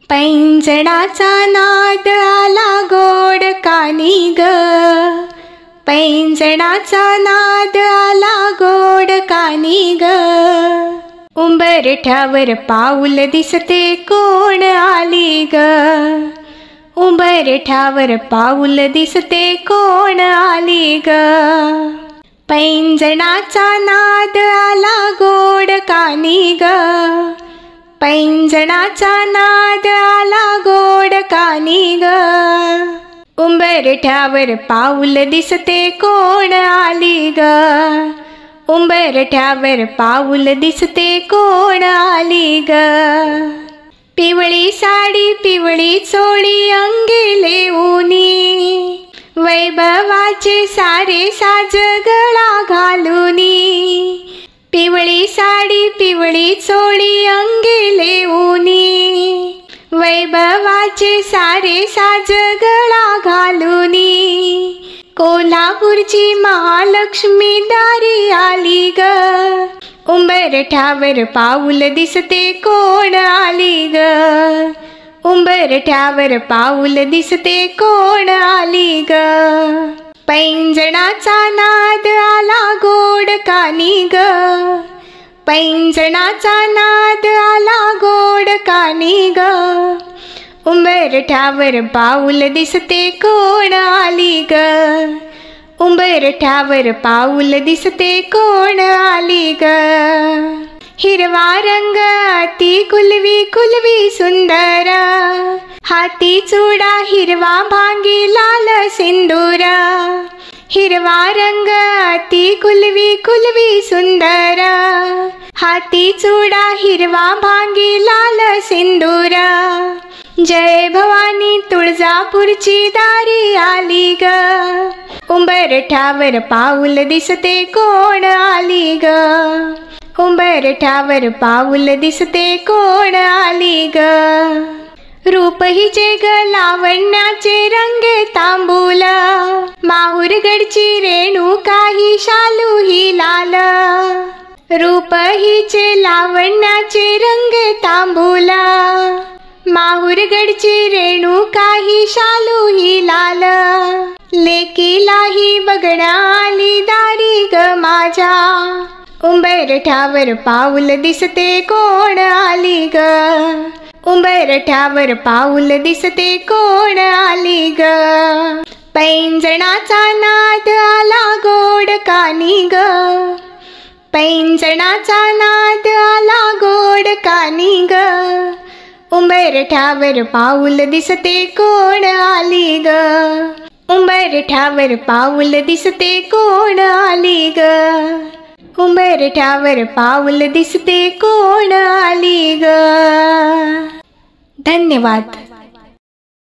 पैंजणाचा नाद आला गोड कानी ग, पैंजणाचा नाद आला गोड कानी ग। उंबरठ्यावर पाऊल दिसते कोण आली ग, उंबरठ्यावर पाऊल दिसते कोण आली ग। पैंजणाचा नाद आला गोड कानी ग, पैंजणाचा नाद आला गोड कानी ग। उंबरठ्यावर पाऊल दिसते कोण आली ग, उंबरठ्यावर पाऊल दिसते कोण आली ग। पिवळी साडी पिवळी चोळी अंगी ऊनी, वैभवाचे सारे साज गळा घालूनी। पिवळी साडी पिवळी चोळी अंगी ऊनी, वैभवाचे सारे साज गळा घालूनी। कोल्हापूरची महालक्ष्मी दारी आली ग, उंबरठ्यावर पाऊल दिसते कोण आली ग, उंबरठ्यावर पाऊल दिसते कोण आली ग। पैंजणाचा नाद आला गोड कानी ग, पैंजणाचा नाद आला गोड कानी ग। उंबरठ्यावर पाऊल दिसते कोण आली ग, उंबरठ्यावर पाऊल दिसते कोण आली ग। हिरवा रंग अति कुलवी कुलवी सुंदर, हाती चुडा हिरवा भांगी लाल सिंदूर। हिरवा रंग अति कुलवी कुलवी सुंदर, हाती चुडा हिरवा भांगी लाल सिंदूर। जय भवानी तुळजापूरची दारी आली ग, उंबरठ्यावर पाऊल दिसते कोण आली ग, उंबरठ्यावर पाऊल दिसते कोण आली ग। रूप हिचे ग लावण्याचे रंगे तांबूल, माहुरगडची रेणुका ही शालू ही लाल। रूप हिचे लावण्याचे रंगे तांबूल, माहुरगडची रेणुका ही शालू ही लाल। लेकीलाही बघणा आली दारी ग माझ्या, उंबरठ्यावर पाऊल दिसते कोण आली ग, उंबरठ्यावर पाऊल दिसते कोण आली ग। पैंजणाचा नाद आला गोड कानी ग, पैंजणाचा नाद आला गोड कानी ग। उंबरठ्यावर पाऊल दिसते कोण आली ग, उंबरठ्यावर पाऊल दिसते कोण आली ग, उंबरठ्यावर पाऊल दिसते कोण आली ग। धन्यवाद।